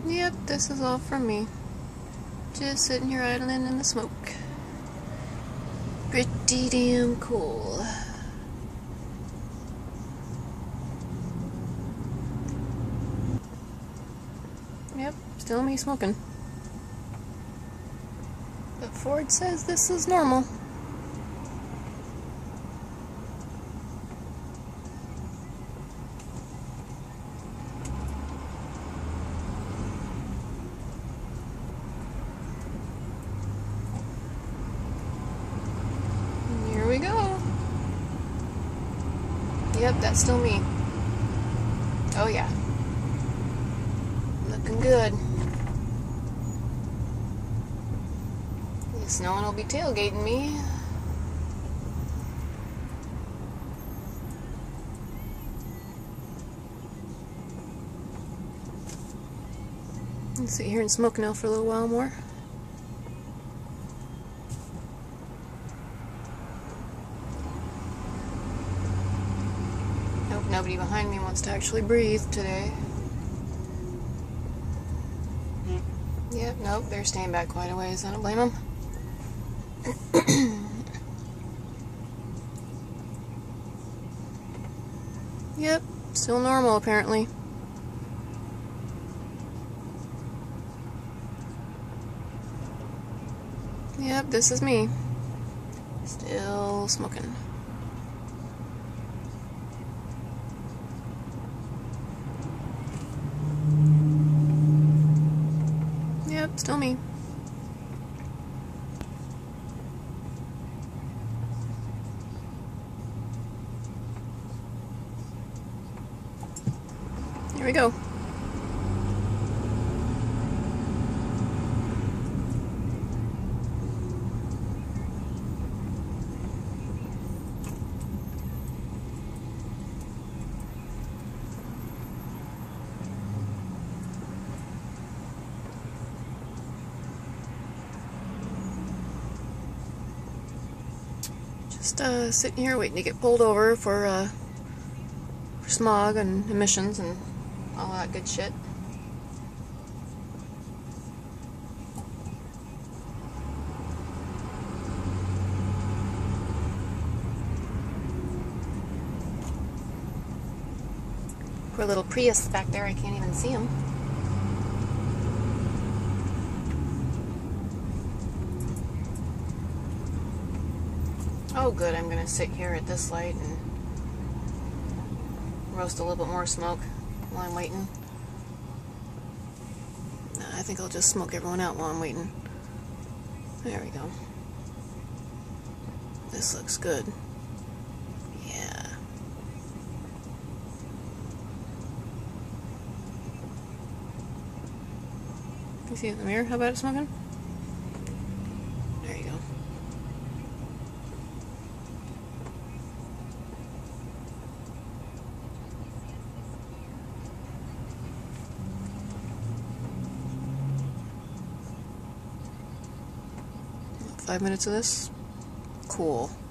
Yep, this is all from me. Just sitting here idling in the smoke. Pretty damn cool. Yep, still me smoking. But Ford says this is normal. Here we go. Yep, that's still me. Oh yeah. Looking good. Guess no one will be tailgating me. Let's sit here and smoke now for a little while more. Hope nobody behind me wants to actually breathe today. Yep, nope, they're staying back quite a ways. I don't blame them. Yep, still normal apparently. Yep, this is me. Still smoking. Yep, still me. Here we go. Just sitting here waiting to get pulled over for smog and emissions and all that good shit. Poor little Prius back there, I can't even see him. Oh good, I'm gonna sit here at this light and roast a little bit more smoke while I'm waiting. I think I'll just smoke everyone out while I'm waiting. There we go. This looks good. Yeah. You see it in the mirror? How about it smoking? There you go. 5 minutes of this? Cool.